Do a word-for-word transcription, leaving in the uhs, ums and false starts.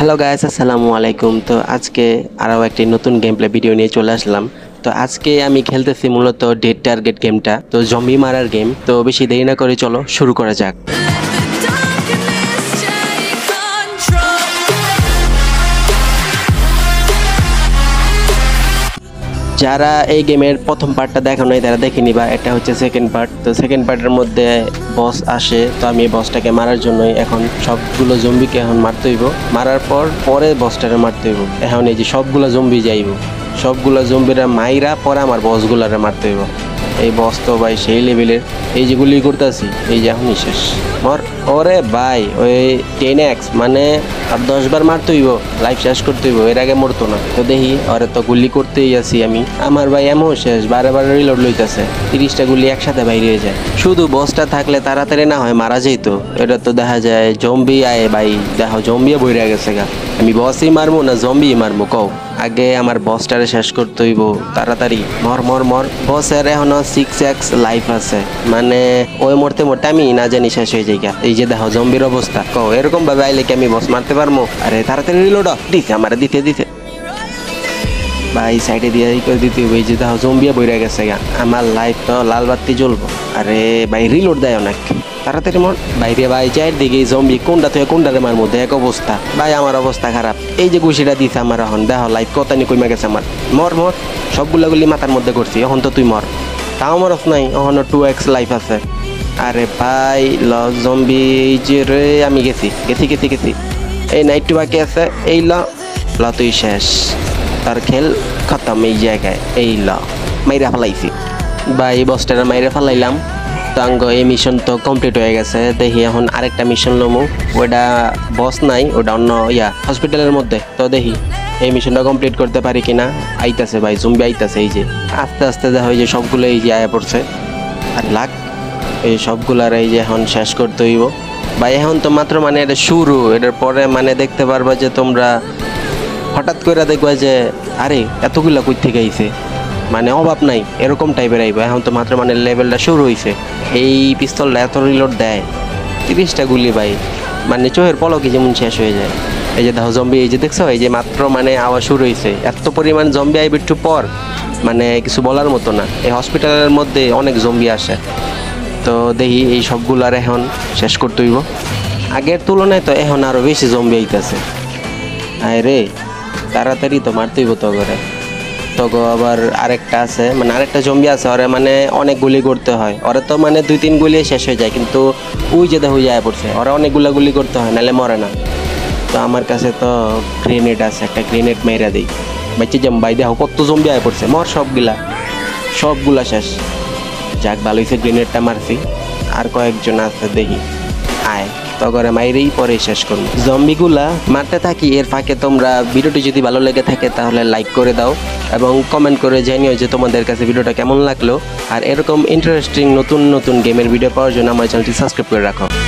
Hello guys, আসসালামু আলাইকুম। তো আজকে আরও একটি নতুন গেম প্লে ভিডিও নিয়ে চলে আসলাম। তো আজকে আমি খেলতেছি মূলত ডেড টার্গেট গেমটা, তো জম্বি মারার গেম। তো বেশি দেরি না করে চলো শুরু করা যাক। যারা এই গেমের প্রথম পার্টটা দেখো নাই তারা দেখে নিবা, এটা হচ্ছে সেকেন্ড পার্ট। তো সেকেন্ড পার্টের মধ্যে বস আসে, তো আমি বসটাকে মারার জন্যই এখন সবগুলো জম্বিকে এখন মারতে হইব। মারার পর পরে বসটারে মারতে হইব। এখন এই যে সবগুলো জম্বি যাইব, সবগুলো জম্বিরা মাইরা পরে আমার বসগুলারে মারতে হইব। এই বস তো ভাই সেই লেভেলের, এই যেগুলি করতেছি এই যে এখনই শেষ মর। ওরে ভাই ওই টেন এক্স মানে আর দশ বার মারতে হইব, লাইফ শেষ করতে হইব, এর আগে মরতো না। তো দেখি ওরে তো গুলি করতেই আছি আমি, আমার ভাই এমন শেষ, বারে বারে রিলোড লইতেছে, তিরিশটা গুলি একসাথে বাইরে যায়। শুধু বসটা থাকলে তাড়াতাড়ি না হয় মারা যেত, এটা তো দেখা যায় জম্বি আয় ভাই, দেখো জম্বিও বইরা গেছে গা। আমি বসই মারবো না জম্বি মারবো কও? আগে আমার বসটারে শেষ করতে হইব তাড়াতাড়ি, মর মর মর। বসের এখনো সিক্স এক্স লাইফ আছে, মানে ওই মরতে মরতে আমি না জানি শেষ হয়ে যাই। এই যে দেখো জম্বির অবস্থা, কও এরকম ভাবে আইলে কি আমি বস মারতে পারবো? আরে তাড়াতাড়ি রিলোড দিছে, আমার দিতে দিতে ভাই সাইডে দিয়ে করে দিতে হবে। এই যে দেখো জম্বিয়া বইরা গেছে গা, আমার লাইফ তো লাল বাতি জ্বলবো। আরে ভাই রিলোড দেয় অনেক, তাড়াতাড়ি মর। বাইরে ভাই চার দিকে জম্বি, কোনটা থেকে কোনটারে মার মধ্যে এক অবস্থা। ভাই আমার অবস্থা খারাপ, এই যে ঘুষিটা দিছে আমার, এখন দেখো লাইফ কত নি কইমা গেছে আমার। মর মর, সবগুলা গুলি মাথার মধ্যে করছি, এখন তো তুই মর। তাও মরস নাই, এখনো টু এক্স লাইফ আছে। আরে ভাই ল জম্বি, এই যে রে আমি গেছি গেছি গেছি গেছি এই না একটু বাকি আছে। এই ল ল তুই শেষ, তার খেল খতম এই জায়গায়। এই ল মাইরা ফেলাইছি ভাই, বসটারে মাইরা ফেলাইলাম। তাঙ্গ এই মিশন তো কমপ্লিট হয়ে গেছে। দেখি এখন আরেকটা মিশন লমু, ওটা বস নাই, ওটা অন্য ইয়া হসপিটালের মধ্যে। তো দেখি এই মিশনটা কমপ্লিট করতে পারি কিনা। আইতাছে ভাই জম্বি আইতাছে, এই যে আস্তে আস্তে দেখা হয় যে সবগুলো এই যে আয়া পড়ছে। আর লাখ এই সবগুলার এই যে এখন শেষ করতে হইব ভাই। এখন তো মাত্র মানে এটা শুরু, এটার পরে মানে দেখতে পারবা যে তোমরা হঠাৎ করে দেখবা যে আরে এতগুলা কই থেকে আইছে, মানে অভাব নাই এরকম টাইপের আইব। এখন তো মাত্র মানে লেভেলটা শুরু হয়েছে। এই পিস্তলটা এত রিলোড দেয়, তিরিশটা গুলি ভাই, মানে চোখের পলকে যেমন শেষ হয়ে যায়। এই যে দেখো জম্বি, এই যে দেখছো এই যে মাত্র মানে আওয়াজ শুরু হয়েছে, এত পরিমাণ জম্বি আইবে একটু পর, মানে কিছু বলার মতো না। এই হসপিটালের মধ্যে অনেক জম্বি আসে। তো দেখি এই সবগুলার এখন শেষ করতে হইব। আগের তুলনায় তো এখন আরও বেশি জম্বি আইতেছে। আয় রে তাড়াতাড়ি তো মারতে হইব তো করে। তগো আবার আরেকটা আছে, মানে আরেকটা জম্বি আছে, ওরে মানে অনেক গুলি করতে হয়। ওরা তো মানে দুই তিন গুলি শেষ হয়ে যায়, কিন্তু ওই যে দেখো যায় পড়ছে, ওরা অনেকগুলা গুলি করতে হয়, নাহলে মরে না। তো আমার কাছে তো গ্রেনেড আছে, একটা গ্রেনেড মেরা দিই বাচ্চা জম ভাই। দেখো কত জম্বি আয় পড়ছে, মর সবগুলা, সবগুলা শেষ। যাক ভালো হয়েছে গ্রেনেডটা মারছি। আর কয়েকজন আছে দেখি, আয় তগরে মাইরেই পরে শেষ করবো জম্বিগুলা মারতে থাকি। এর ফাঁকে তোমরা ভিডিওটি যদি ভালো লেগে থাকে তাহলে লাইক করে দাও এবং কমেন্ট করে জানিও যে তোমাদের কাছে ভিডিওটা কেমন লাগলো। আর এরকম ইন্টারেস্টিং নতুন নতুন গেমের ভিডিও পাওয়ার জন্য আমার চ্যানেলটি সাবস্ক্রাইব করে রাখো।